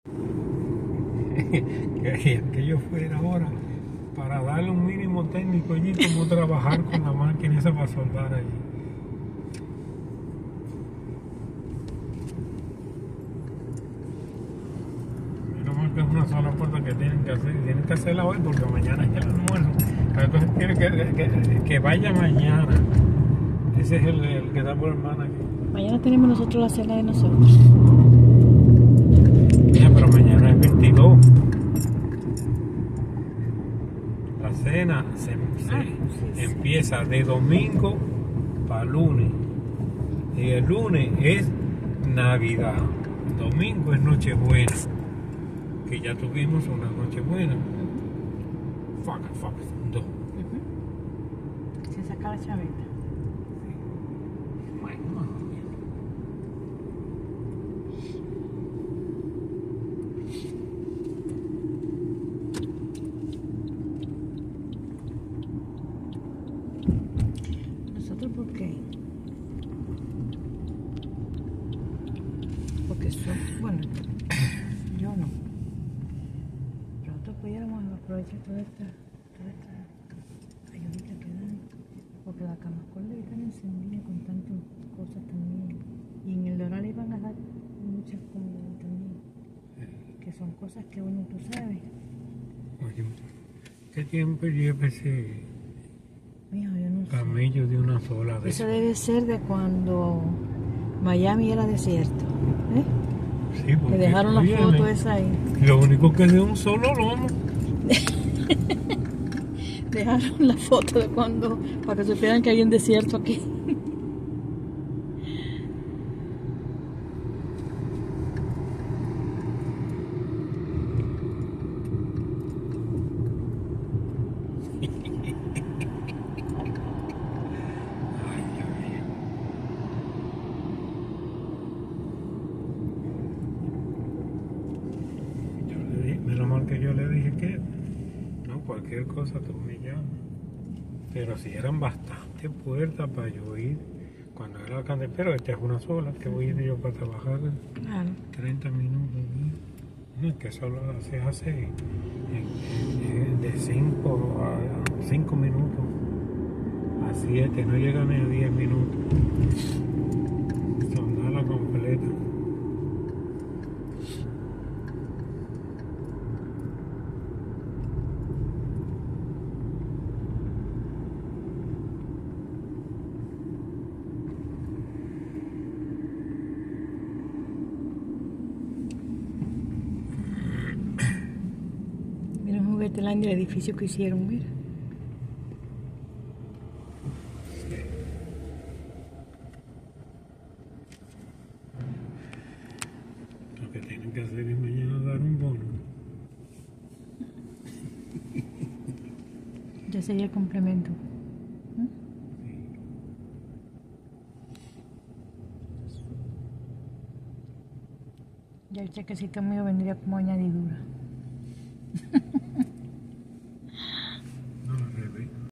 que yo fuera ahora para darle un mínimo técnico allí, como trabajar con la máquina esa para soldar allí. Menos mal que es una sola puerta que tienen que hacer, y tienen que hacerla hoy porque mañana es el almuerzo. Entonces quiere que vaya mañana. Ese es el que da por hermana aquí. Mañana tenemos nosotros la cena de nosotros. Mira, pero mañana es 22. La cena se empieza de domingo para lunes. Y el lunes es Navidad. Domingo es Nochebuena. Que ya tuvimos una Nochebuena. Dos. Se saca la chaveta. ¿Nosotros por qué? Porque bueno, yo no. Pero nosotros pudiéramos aprovechar toda esta ayudita que dan. Porque la camacola están encendida con tantas cosas también. Y en el Doral iban a dar muchas comidas también. Que son cosas que uno, tú sabes. Oye, ¿qué tiempo lleva ese Mijo, yo no sé. camello de una sola vez? Eso debe ser de cuando Miami era desierto. Sí, porque que dejaron la foto esa ahí. Lo único que es de un solo lomo. Dejaron la foto de cuando, para que supieran que hay un desierto aquí. Menos mal que yo le dije que no, cualquier cosa tú me llamas. Pero si eran bastantes puertas para yo ir cuando era alcalde, pero esta es una sola que voy a ir yo para trabajar Claro. 30 minutos. No, es que solo se hace de 5 a 5 minutos a 7, no llega ni a 10 minutos. Sonada completa. Mira un Juguetelandia, el edificio que hicieron, mira. Lo que tienen que hacer es mañana dar un bono. Ya sería el complemento. Ya el chequecito mío vendría como añadidura.